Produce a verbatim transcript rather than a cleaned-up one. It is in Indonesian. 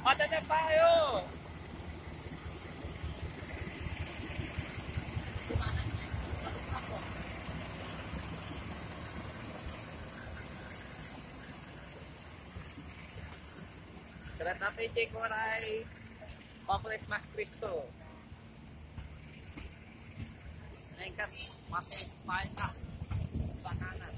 Matatap tayo! Kereta P C Koray Kompleks Mas Kristo. Meningkat masih Spine up sa kanan.